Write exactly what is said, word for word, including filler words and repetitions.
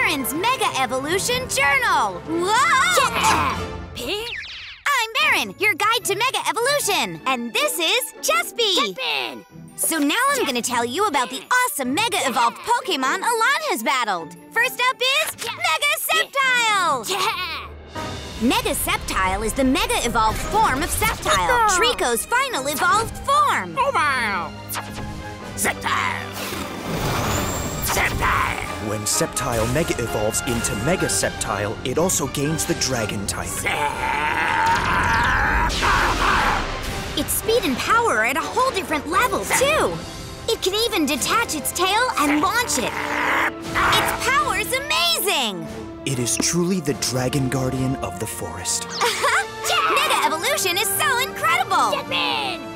Baron's Mega Evolution Journal! Whoa! I'm Baron, your guide to Mega Evolution, and this is Chespy! Chespin! So now I'm gonna tell you about the awesome Mega Evolved Pokemon Alon has battled. First up is Mega Sceptile! Mega Sceptile is the Mega Evolved form of Sceptile, Trico's final evolved form. Oh, wow! Sceptile! Sceptile! When Sceptile Mega evolves into Mega Sceptile, it also gains the Dragon type. Its speed and power are at a whole different level, too. It can even detach its tail and launch it. Its power's amazing! It is truly the Dragon Guardian of the forest. Mega Evolution is so incredible! Chespin!